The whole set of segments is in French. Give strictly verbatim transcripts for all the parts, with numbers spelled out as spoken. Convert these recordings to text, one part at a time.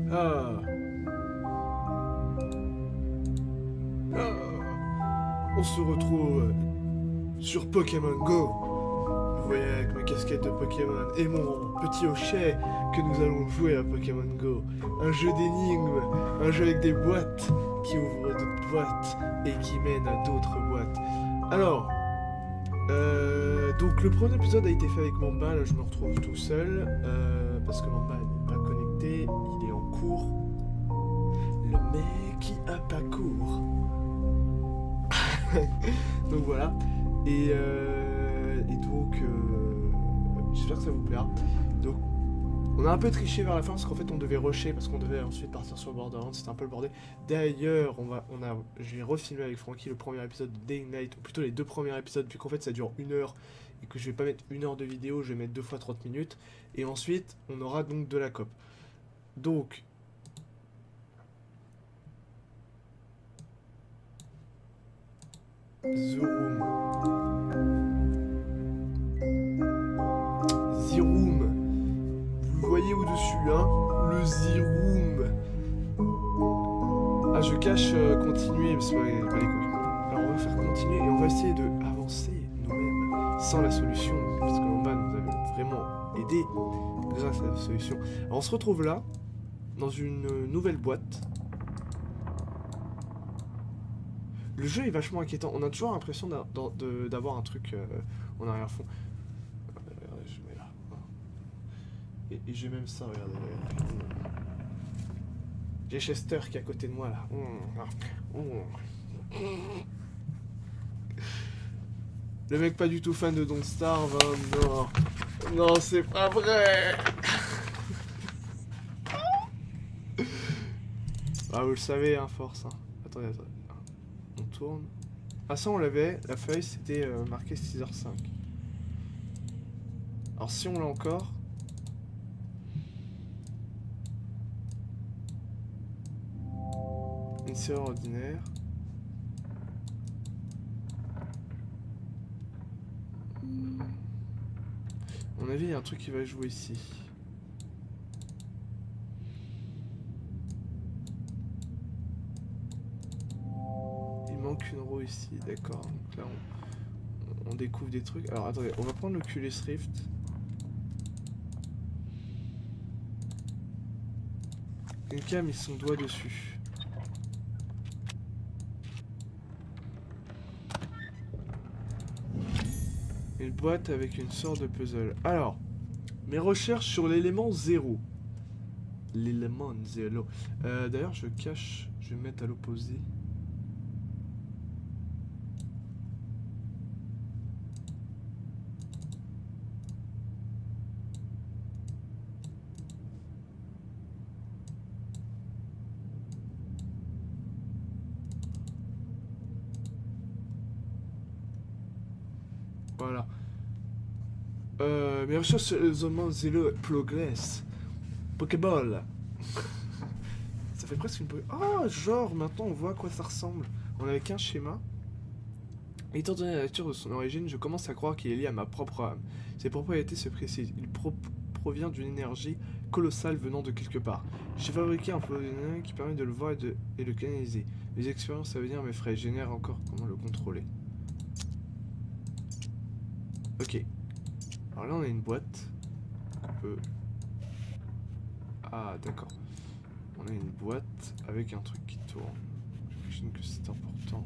Ah. Ah. On se retrouve sur Pokémon Go. Vous voyez avec ma casquette de Pokémon et mon petit hochet que nous allons jouer à Pokémon Go. Un jeu d'énigmes, un jeu avec des boîtes qui ouvrent d'autres boîtes et qui mènent à d'autres boîtes. Alors, euh, donc le premier épisode a été fait avec Mamba, là je me retrouve tout seul, euh, parce que Mamba n'est pas connecté, il est en cours. Le mec qui a pas cours. Donc voilà, et, euh, et donc euh, j'espère que ça vous plaira. Donc on a un peu triché vers la fin parce qu'en fait on devait rusher parce qu'on devait ensuite partir sur Borderlands, c'était un peu le bordel. D'ailleurs, on va, on a, j'ai refilmé avec Francky le premier épisode de Day Night, ou plutôt les deux premiers épisodes, vu qu'en fait ça dure une heure et que je vais pas mettre une heure de vidéo, je vais mettre deux fois trente minutes. Et ensuite on aura donc de la coop. Donc The Room. The Room. Vous le voyez au-dessus, hein? Le The Room. Ah, je cache euh, continuer, mais c'est pas, pas les couilles. Alors, on va faire continuer et on va essayer de avancer nous-mêmes sans la solution, parce que Mamba nous avait vraiment aidé grâce à la solution. Alors, on se retrouve là, dans une nouvelle boîte. Le jeu est vachement inquiétant. On a toujours l'impression d'avoir un truc euh, en arrière-fond. Euh, regardez, je mets là. Et, et j'ai même ça, regardez. regardez. J'ai Chester qui est à côté de moi là. Le mec pas du tout fan de Don't Starve. Hein. Non, non, c'est pas vrai. Ah, vous le savez, hein, force. Hein. Attendez, attendez. On tourne. Ah ça on l'avait, la feuille c'était euh, marqué six heures cinq. Alors si on l'a encore... Une série ordinaire. À mon avis il y a un truc qui va jouer ici. Qu'une roue ici, d'accord. Donc là, on, on découvre des trucs. Alors attendez, on va prendre l'Oculus Rift. Quelqu'un a mis son doigt dessus. Une boîte avec une sorte de puzzle. Alors, mes recherches sur l'élément zéro. L'élément zéro. Euh, D'ailleurs, je cache, je vais mettre à l'opposé. Voilà. Euh, mes recherches sur l'élément zéro progressent. Pokéball. Ça fait presque une... Ah, oh, genre, maintenant on voit à quoi ça ressemble. On avait qu'un schéma. Étant donné la nature de son origine, je commence à croire qu'il est lié à ma propre âme. Ses propriétés se précisent. Il pro provient d'une énergie colossale venant de quelque part. J'ai fabriqué un produit qui permet de le voir et de et le canaliser. Mes expériences à venir m'effraient. Je génère encore comment le contrôler. Ok. Alors là on a une boîte. On peut... Ah d'accord. On a une boîte avec un truc qui tourne. J'imagine que c'est important.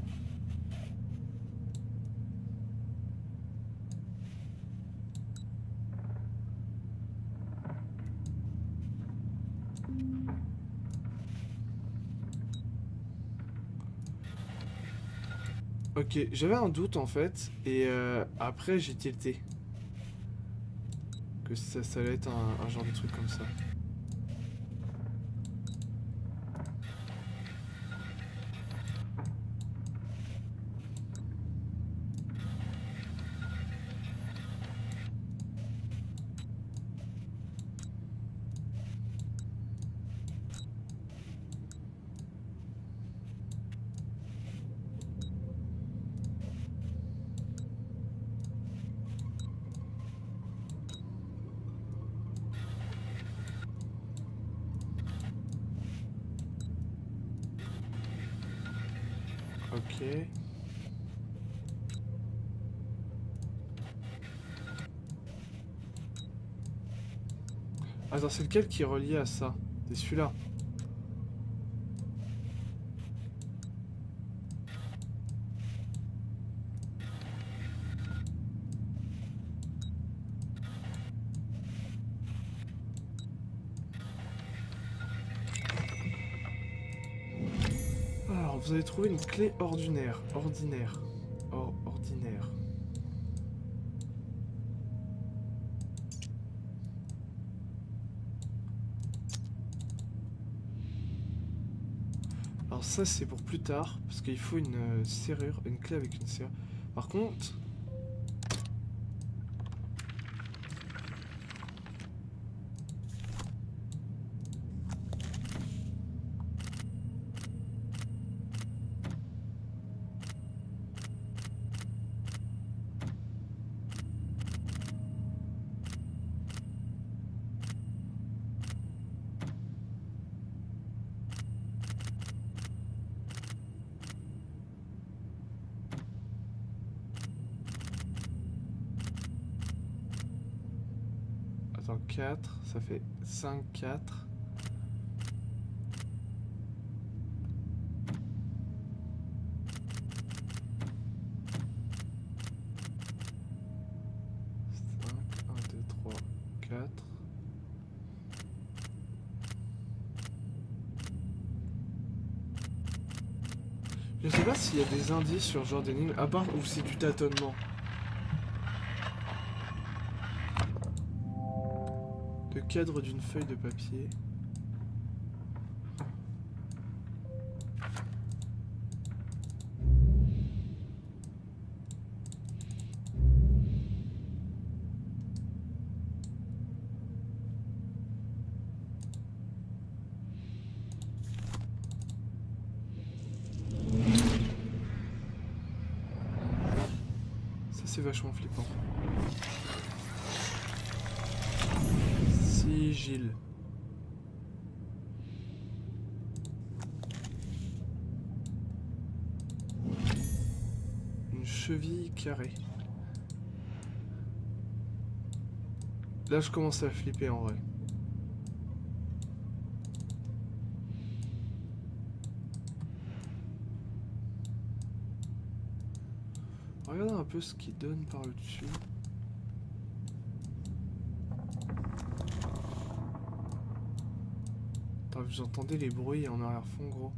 Ok, j'avais un doute en fait, et euh, après j'ai tilté. Que ça, ça allait être un, un genre de truc comme ça. Ok. Attends, c'est lequel qui est relié à ça? C'est celui-là. Alors, vous avez trouvé une clé ordinaire. Ordinaire. Or, ordinaire. Alors ça c'est pour plus tard, parce qu'il faut une euh, serrure, une clé avec une serrure. Par contre... Attends, quatre, ça fait cinq, quatre. cinq, un, deux, trois, quatre. Je sais pas s'il y a des indices sur ce genre d'énigme, à part où c'est du tâtonnement. Le cadre d'une feuille de papier. Ça c'est vachement flippant. Sigil. Une cheville carrée. Là je commence à flipper en vrai. Regardez un peu ce qu'il donne par le dessus. Attends, vous entendez les bruits en arrière-fond, gros.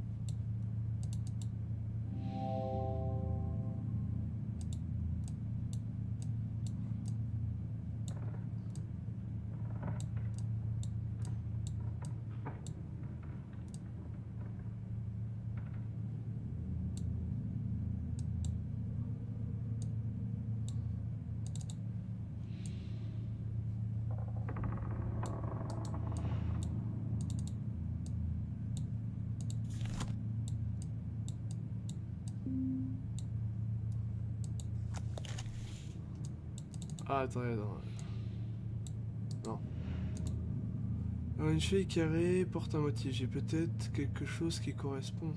Ah, attendez, attends. Non. Alors, une feuille carrée porte un motif. J'ai peut-être quelque chose qui correspond.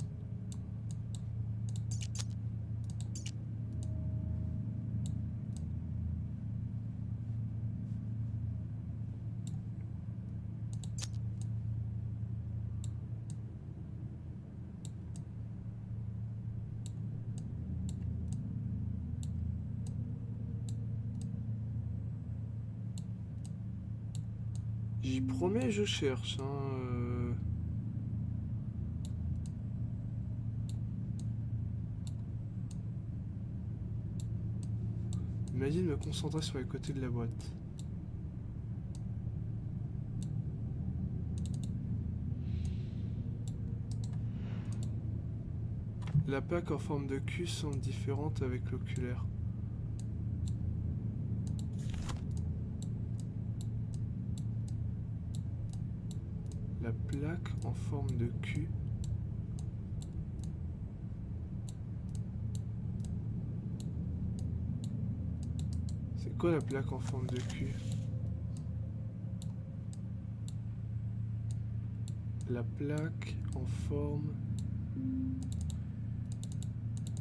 J'y promets, je cherche. Hein, euh... Il m'a dit de me concentrer sur les côtés de la boîte. La plaque en forme de cul semble différente avec l'oculaire. La plaque en forme de cul. C'est quoi la plaque en forme de cul? La plaque en forme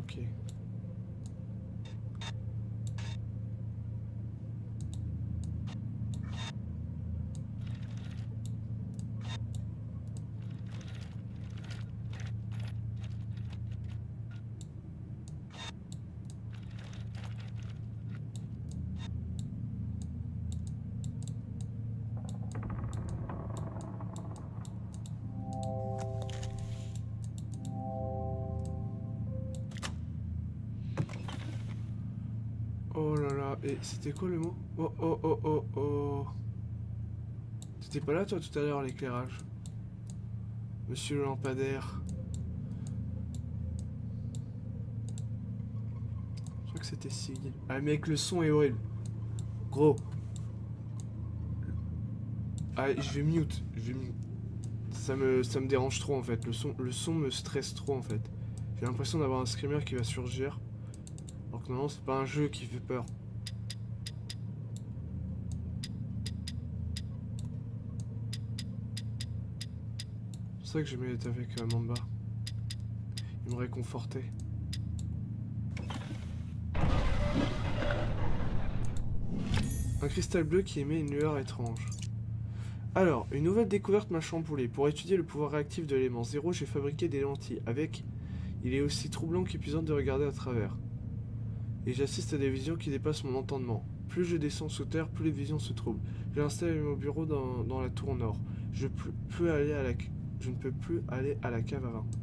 ok. Oh là là, et c'était quoi le mot? Oh oh oh oh oh. T'étais pas là toi tout à l'heure l'éclairage? Monsieur le lampadaire. Je crois que c'était Sig. Ah mec, le son est horrible. Gros. Ah, je vais mute. Je vais mute. Ça me, ça me dérange trop en fait. Le son, le son me stresse trop en fait. J'ai l'impression d'avoir un screamer qui va surgir. Alors que non, c'est pas un jeu qui fait peur. C'est pour ça que j'aimais être avec euh, Mamba. Il me réconfortait. Un cristal bleu qui émet une lueur étrange. Alors, une nouvelle découverte m'a chamboulé. Pour étudier le pouvoir réactif de l'élément zéro, j'ai fabriqué des lentilles. Avec, il est aussi troublant qu'épuisant de regarder à travers. Et j'assiste à des visions qui dépassent mon entendement. Plus je descends sous terre, plus les visions se troublent. J'ai installé mon bureau dans, dans la tour nord. Je, peux, peux aller à la, je ne peux plus aller à la cave à vin.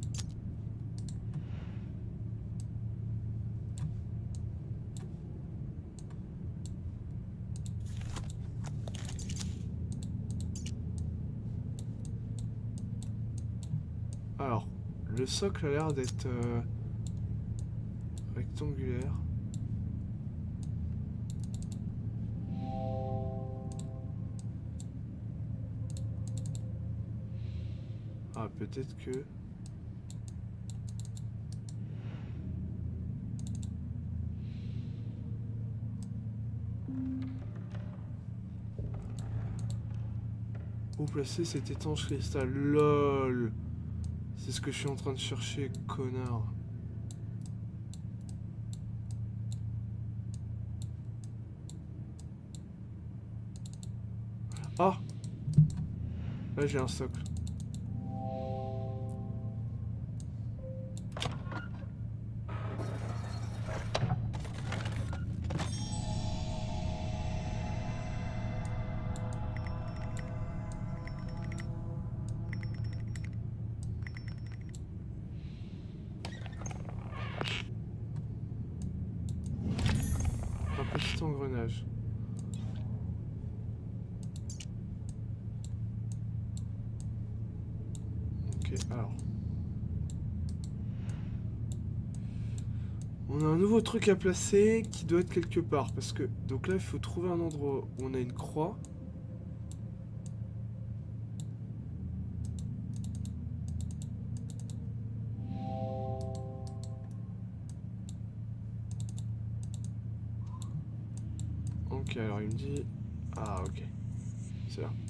Alors, le socle a l'air d'être euh, rectangulaire. Ah, peut-être que... Où placer cet étanche cristal? LOL. C'est ce que je suis en train de chercher, connard. Ah! Là j'ai un socle. Petit engrenage. Ok, alors. On a un nouveau truc à placer qui doit être quelque part. Parce que, donc là, il faut trouver un endroit où on a une croix. Ok, alors il me dit... Ah, ok. C'est là.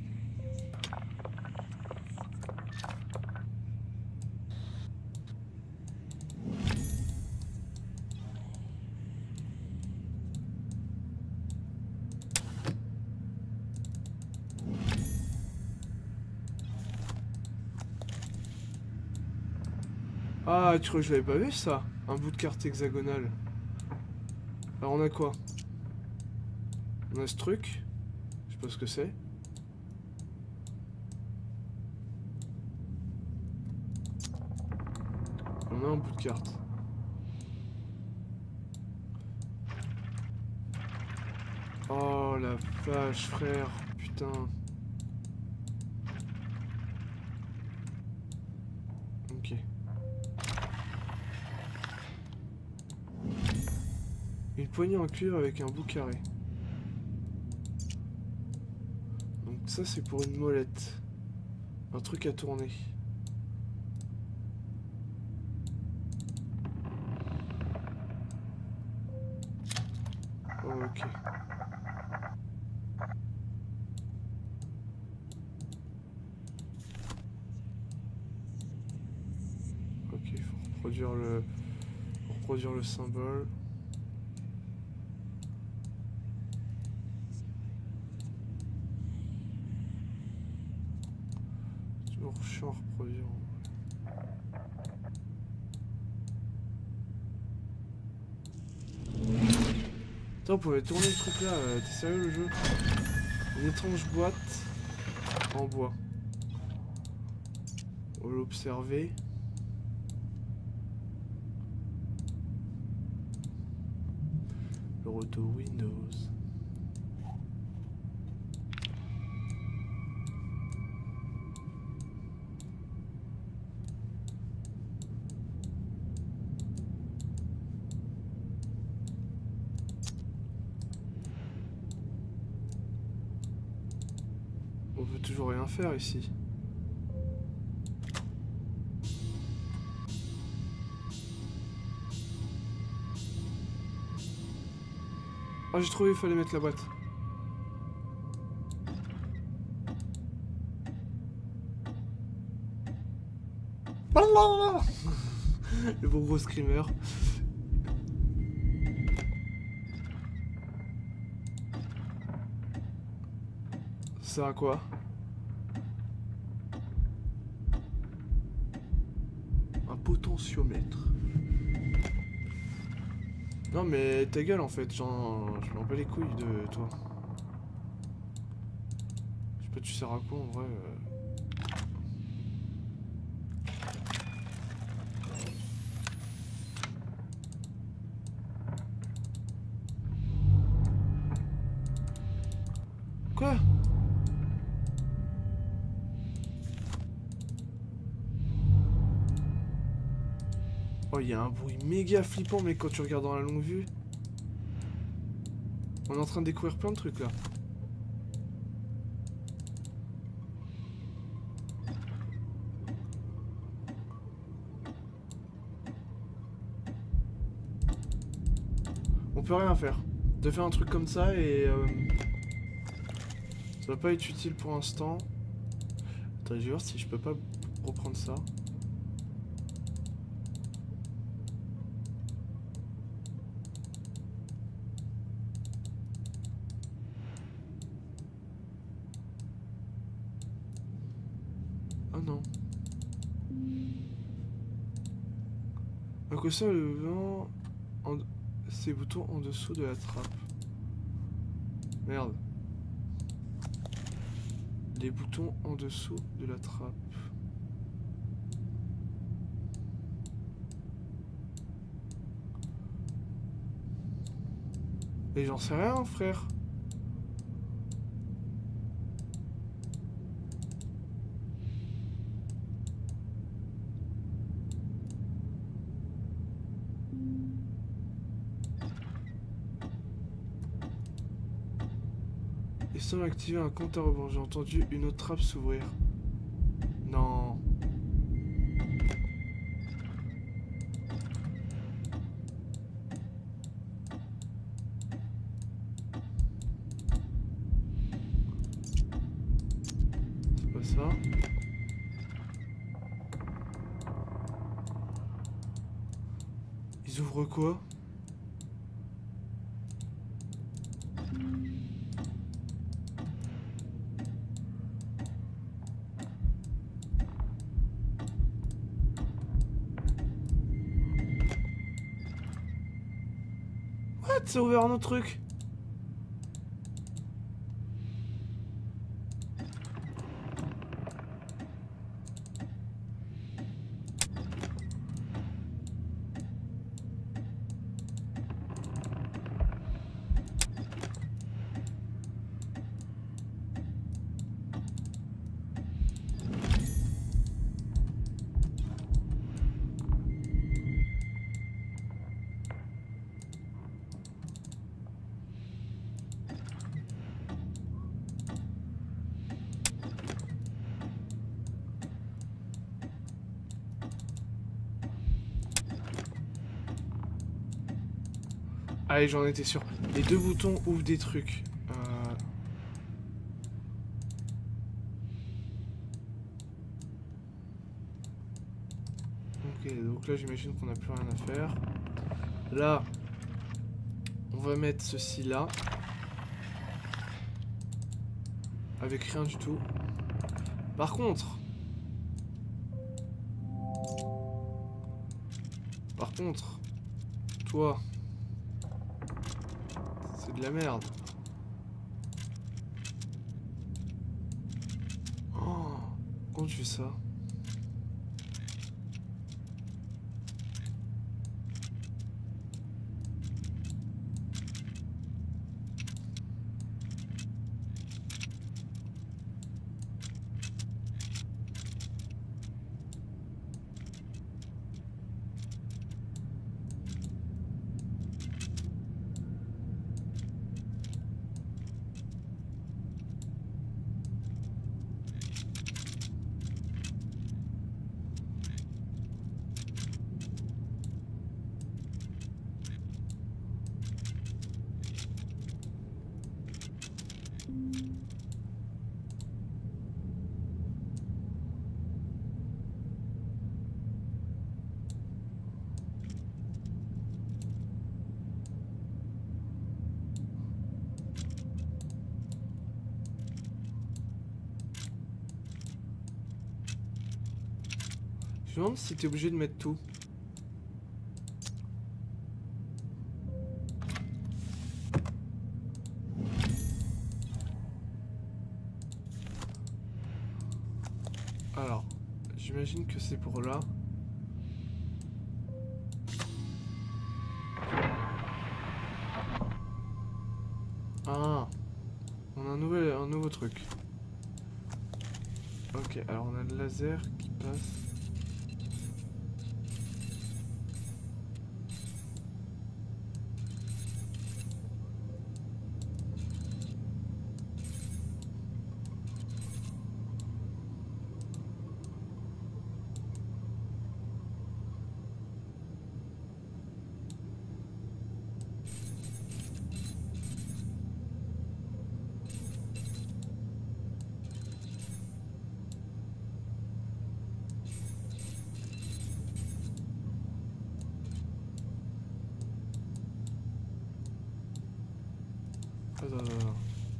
Ah, tu crois que je l'avais pas vu ça? Un bout de carte hexagonale. Alors on a quoi? On a ce truc. Je sais pas ce que c'est. On a un bout de carte. Oh la vache, frère. Putain. Ok. Une poignée en cuivre avec un bout carré. Donc ça c'est pour une molette. Un truc à tourner. Ok. Ok, il faut reproduire le, Reproduire le symbole. Toujours chiant à reproduire. Putain, on pouvait tourner le truc là, euh, t'es sérieux le jeu? Une étrange boîte en bois. On va l'observer. Le retour Windows. On peut toujours rien faire ici. Ah, j'ai trouvé, il fallait mettre la boîte. Le bon gros screamer. Ça sert à quoi? Un potentiomètre. Non mais ta gueule en fait, genre je m'en bats les couilles de toi. Je sais pas tu sers à quoi en vrai. Euh... Quoi? Oh, il y a un bruit méga flippant, mais quand tu regardes dans la longue vue, on est en train de découvrir plein de trucs là. On peut rien faire. De faire un truc comme ça et euh, ça va pas être utile pour l'instant. Attends, je vais voir si je peux pas reprendre ça. Ah non. À quoi ça le vent en... ces boutons en dessous de la trappe? Merde. Les boutons en dessous de la trappe. Et j'en sais rien, frère. Il semble activer un compte à rebours. J'ai entendu une autre trappe s'ouvrir. Non. C'est pas ça. Ils ouvrent quoi? Ça a ouvert un autre truc. Allez, j'en étais sûr. Les deux boutons ouvrent des trucs. Euh... Ok, donc là j'imagine qu'on n'a plus rien à faire. Là, on va mettre ceci là. Avec rien du tout. Par contre... Par contre... Toi... C'est de la merde. Oh, comment tu fais ça? Je me demande si t'es obligé de mettre tout. Alors, j'imagine que c'est pour là. Ah, on a un nouvel, un nouveau truc. Ok, alors on a le laser qui passe. Attends, attends, attends.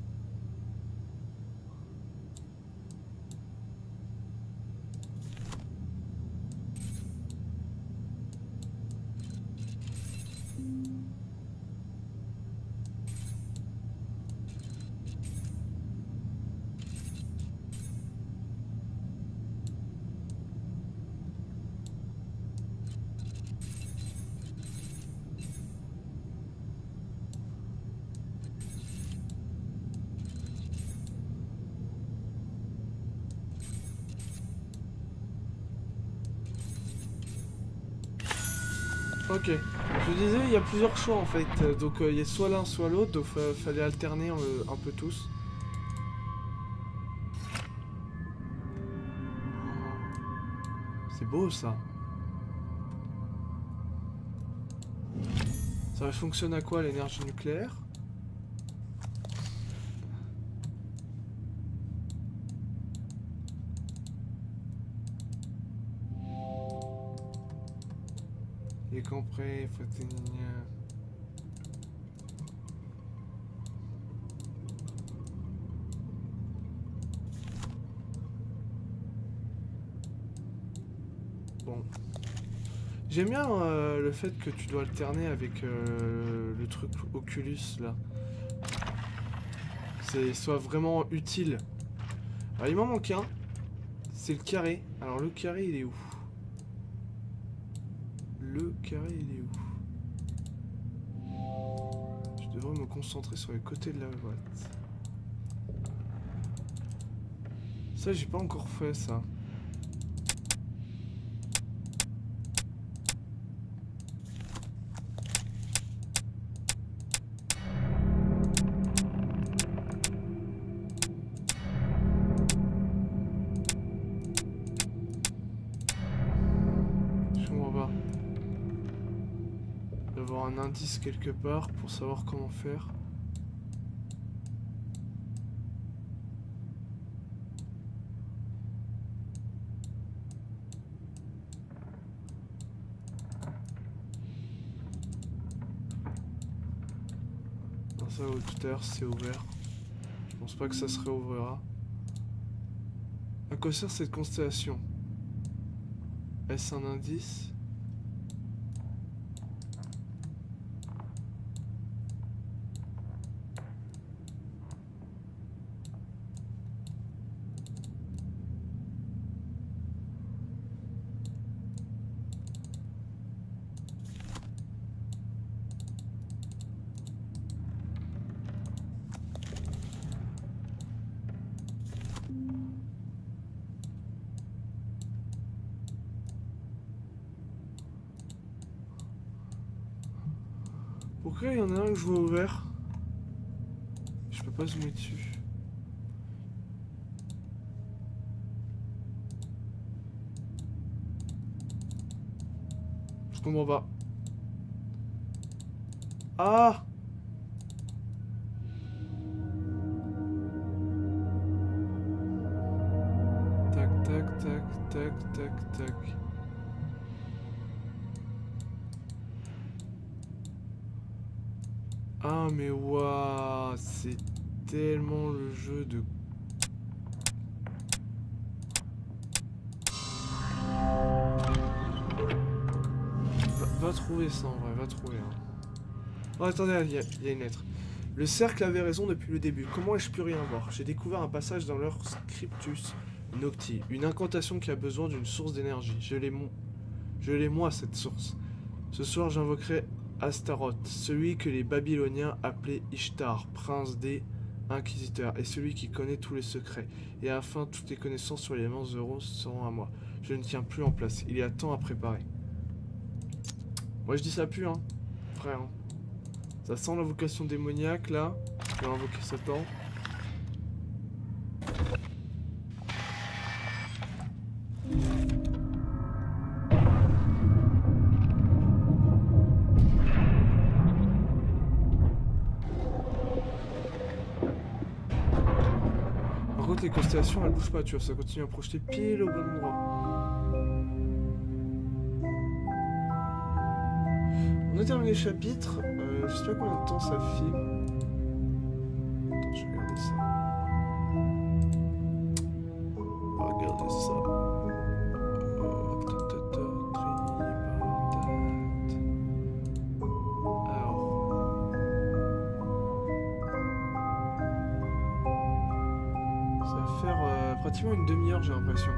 Ok, je disais il y a plusieurs choix en fait, donc euh, il y a soit l'un soit l'autre, donc il fallait alterner euh, un peu tous. C'est beau ça. Ça fonctionne à quoi l'énergie nucléaire? J'ai compris, faut tenir. Bon. J'aime bien euh, le fait que tu dois alterner avec euh, le truc Oculus là. C'est soit vraiment utile. Alors il m'en manque un. C'est le carré. Alors le carré il est où? Le carré il est où? Je devrais me concentrer sur les côtés de la boîte. Ça j'ai pas encore fait ça. Un indice quelque part pour savoir comment faire. ça tout à l'heure c'est ouvert. Je pense pas que ça se réouvrira. À quoi sert cette constellation? Est-ce un indice? Pourquoi il y en a un que je vois ouvert? Je peux pas zoomer dessus. Je comprends pas. Ah! Tac, tac, tac, tac, tac, tac. Ah mais waouh, c'est tellement le jeu de... Va, va trouver ça en vrai, va trouver. Hein. Oh attendez, il y, y a une lettre. Le cercle avait raison depuis le début. Comment ai-je pu rien voir? J'ai découvert un passage dans leur Scriptus Nocti, une incantation qui a besoin d'une source d'énergie. Je l'ai mo... Je l'ai moi cette source. Ce soir j'invoquerai Astaroth, celui que les Babyloniens appelaient Ishtar, prince des inquisiteurs, et celui qui connaît tous les secrets. Et afin, toutes les connaissances sur les éléments euros seront à moi. Je ne tiens plus en place, il y a tant à préparer. Moi je dis ça pue, hein, frère. Hein. Ça sent l'invocation démoniaque, là. Je vais invoquer Satan. Les constellations elles bougent pas, tu vois, ça continue à projeter pile au bon endroit. On a terminé le chapitre, euh, je sais pas combien de temps ça filme. Attends, je vais regarder ça. On va regarder ça. Euh, ta, ta, ta, Alors. Ça va faire euh, pratiquement une demi-heure, j'ai l'impression.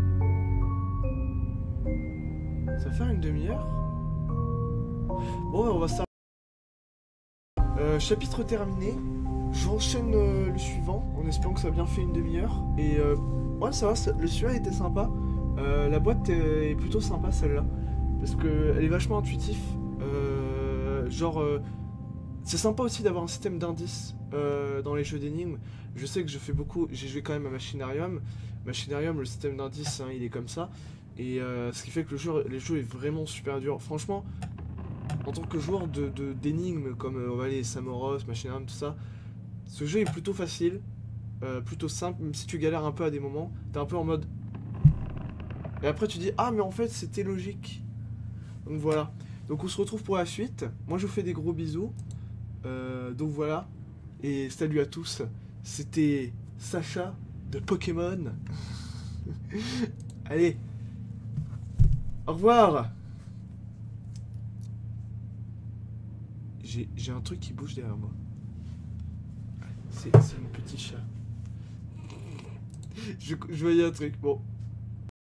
Ça va faire une demi-heure? Bon, on va s'arrêter. Euh, chapitre terminé. J'enchaîne euh, le suivant en espérant que ça a bien fait une demi-heure. Et euh, ouais, ça va, ça, le suivant était sympa. Euh, la boîte est, est plutôt sympa celle-là. Parce qu'elle est vachement intuitive. Euh, genre, euh, c'est sympa aussi d'avoir un système d'indices euh, dans les jeux d'énigmes. Je sais que je fais beaucoup, j'ai joué quand même à Machinarium. Machinarium, le système d'indices, hein, il est comme ça. Et euh, ce qui fait que le jeu, le jeu est vraiment super dur. Franchement, en tant que joueur de, de, d'énigmes comme euh, on va aller Samoros, Machinarium, tout ça, ce jeu est plutôt facile, euh, plutôt simple, même si tu galères un peu à des moments. T'es un peu en mode... Et après tu dis, ah mais en fait c'était logique. Donc voilà. Donc on se retrouve pour la suite. Moi je vous fais des gros bisous. Euh, donc voilà. Et salut à tous. C'était Sacha de Pokémon. Allez. Au revoir. J'ai j'ai un truc qui bouge derrière moi. C'est mon petit chat. Je, je voyais un truc. Bon.